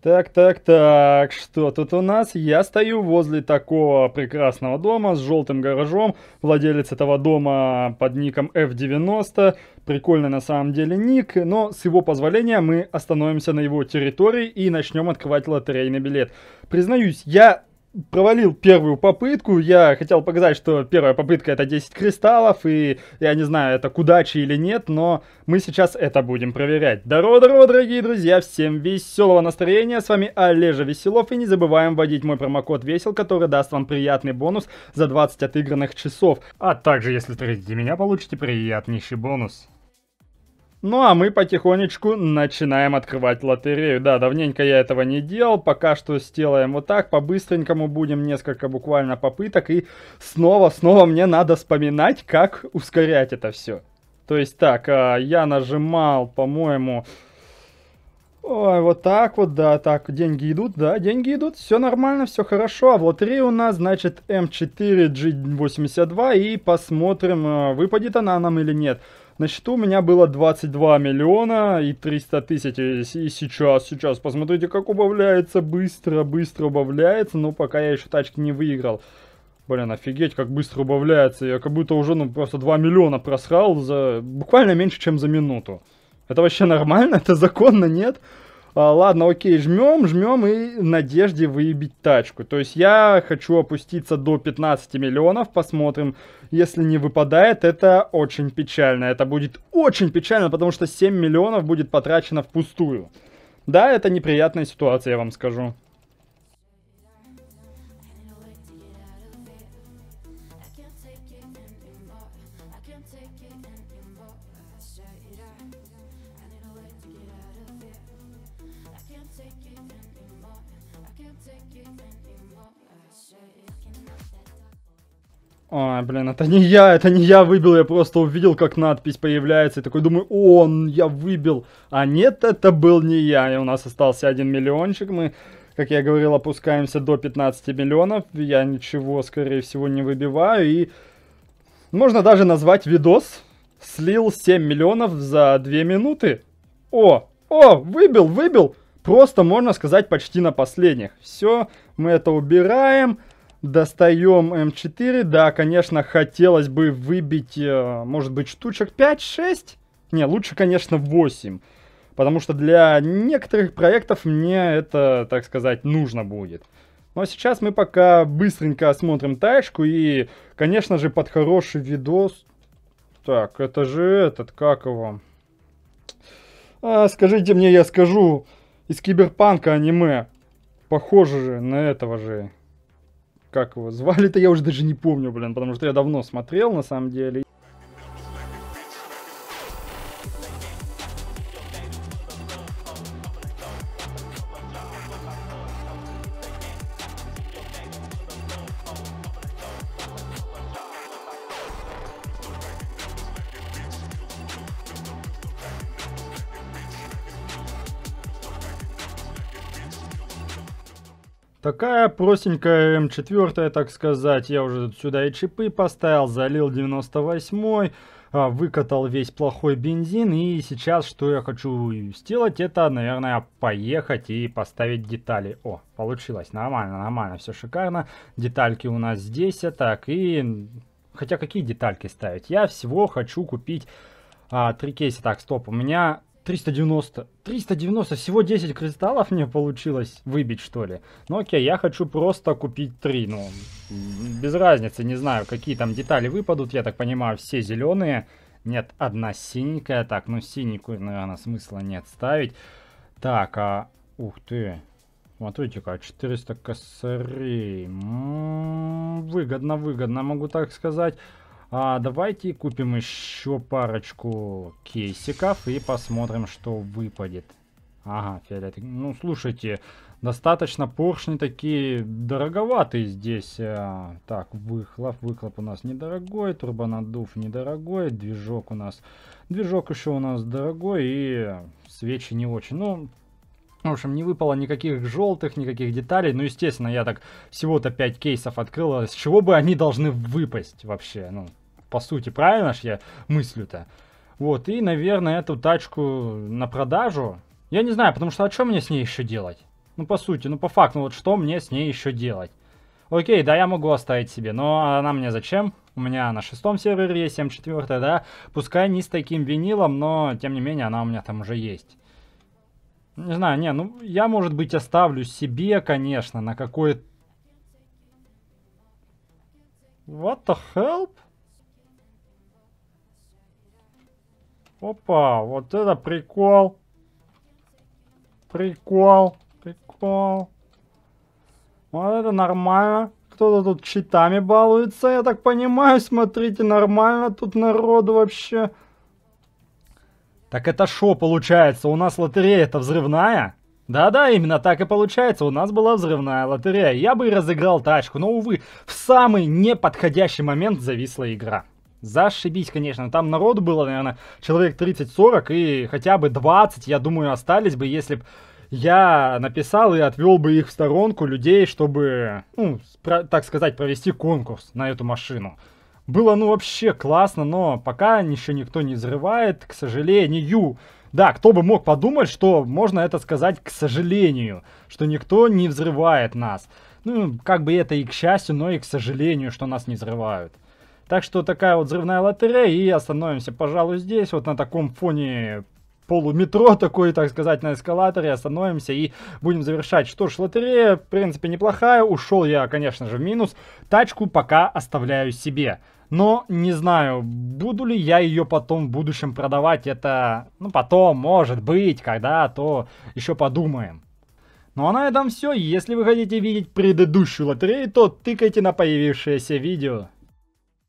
Так, что тут у нас? Я стою возле такого прекрасного дома с желтым гаражом. Владелец этого дома под ником F90. Прикольный на самом деле ник, но с его позволения мы остановимся на его территории и начнем открывать лотерейный билет. Признаюсь, я провалил первую попытку. Я хотел показать, что первая попытка это 10 кристаллов, и я не знаю, это к удаче или нет, но мы сейчас это будем проверять. Здорово, дорогие друзья, всем веселого настроения, с вами Олежа Веселов, и не забываем вводить мой промокод ВЕСЕЛ, который даст вам приятный бонус за 20 отыгранных часов. А также, если встретите меня, получите приятнейший бонус. Ну а мы потихонечку начинаем открывать лотерею. Да, давненько я этого не делал, пока что сделаем вот так, по-быстренькому будем, несколько буквально попыток, и снова мне надо вспоминать, как ускорять это все. То есть так, я нажимал, по-моему, ой, вот так вот, да, так, деньги идут, да, деньги идут, все нормально, все хорошо, а в лотерее у нас, значит, М4G82, и посмотрим, выпадет она нам или нет. На счету у меня было 22 миллиона и 300 тысяч, и сейчас, посмотрите, как убавляется, быстро убавляется, но пока я еще тачки не выиграл. Блин, офигеть, как быстро убавляется, я как будто уже, просто 2 миллиона просрал за буквально меньше, чем за минуту. Это вообще нормально? Это законно? Нет? Ладно, окей, жмем и в надежде выебить тачку. То есть я хочу опуститься до 15 миллионов, посмотрим. Если не выпадает, это очень печально. Это будет очень печально, потому что 7 миллионов будет потрачено впустую. Да, это неприятная ситуация, я вам скажу. Ой, блин, это не я выбил, я просто увидел, как надпись появляется, и такой думаю, о, я выбил. А нет, это был не я, и у нас остался 1 миллиончик, мы, как я говорил, опускаемся до 15 миллионов, я ничего, скорее всего, не выбиваю, и можно даже назвать видос «Слил 7 миллионов за 2 минуты». О, выбил, просто, можно сказать, почти на последних. Все, мы это убираем. Достаем М4. Да, конечно, хотелось бы выбить, может быть, штучек 5-6. Не, лучше, конечно, 8. Потому что для некоторых проектов мне это, так сказать, нужно будет. Но сейчас мы пока быстренько осмотрим тачку. И, конечно же, под хороший видос... Так, это же этот, как его? Скажите мне, я скажу. Из Киберпанка аниме. Похоже же на этого же... Как его звали-то, я уже даже не помню, блин, потому что я давно смотрел, на самом деле. Такая простенькая М4, так сказать. Я уже сюда и чипы поставил, залил 98-й, выкатал весь плохой бензин. И сейчас, что я хочу сделать, это, наверное, поехать и поставить детали. О, получилось, нормально, все шикарно. Детальки у нас здесь, так, и... Хотя какие детальки ставить? Я всего хочу купить 3 кейса. Так, стоп, у меня... 390, всего 10 кристаллов мне получилось выбить, что ли. Ну окей, я хочу просто купить 3, ну, без разницы, не знаю, какие там детали выпадут, я так понимаю, все зеленые. Нет, одна синенькая, так, ну синенькую, наверное, смысла нет ставить. Так, ух ты, смотрите-ка, 400 косарей, выгодно, могу так сказать. Давайте купим еще парочку кейсиков и посмотрим, что выпадет. Ага, фиолетовый. Ну, слушайте, достаточно поршни такие дороговатые здесь. Так, выхлоп у нас недорогой, турбонаддув недорогой, движок еще у нас дорогой и свечи не очень. Ну, в общем, не выпало никаких желтых, никаких деталей. Ну, естественно, я так всего-то 5 кейсов открыл. С чего бы они должны выпасть вообще? Ну, по сути, правильно ж я мыслю-то? Вот, и, наверное, эту тачку на продажу. Я не знаю, потому что, а что мне с ней еще делать? Ну, по сути, ну, по факту, вот что мне с ней еще делать? Окей, да, я могу оставить себе, но она мне зачем? У меня на 6-м сервере есть 7.4, да. Пускай не с таким винилом, но, тем не менее, она у меня там уже есть. Не знаю, не, ну, я, может быть, оставлю себе, конечно, на какой... What the hell? Опа, вот это прикол. Прикол, прикол. Вот это нормально. Кто-то тут читами балуется, я так понимаю. Смотрите, нормально тут народу вообще. Так это шо получается? У нас лотерея-то взрывная? Да-да, именно так и получается. У нас была взрывная лотерея. Я бы и разыграл тачку, но, увы, в самый неподходящий момент зависла игра. Зашибись, конечно. Там народу было, наверное, человек 30-40, и хотя бы 20, я думаю, остались бы, если бы я написал и отвел бы их в сторонку людей, чтобы, ну, так сказать, провести конкурс на эту машину. Было, ну, вообще классно, но пока еще никто не взрывает, к сожалению. Да, кто бы мог подумать, что можно это сказать к сожалению, что никто не взрывает нас. Ну, как бы это и к счастью, но и к сожалению, что нас не взрывают. Так что такая вот взрывная лотерея, и остановимся, пожалуй, здесь, вот на таком фоне полуметро такой, так сказать, на эскалаторе, остановимся и будем завершать. Что ж, лотерея, в принципе, неплохая, ушел я, конечно же, в минус, тачку пока оставляю себе. Но не знаю, буду ли я ее потом в будущем продавать, это, ну, потом, может быть, когда, то еще подумаем. Ну а на этом все. Если вы хотите видеть предыдущую лотерею, то тыкайте на появившееся видео.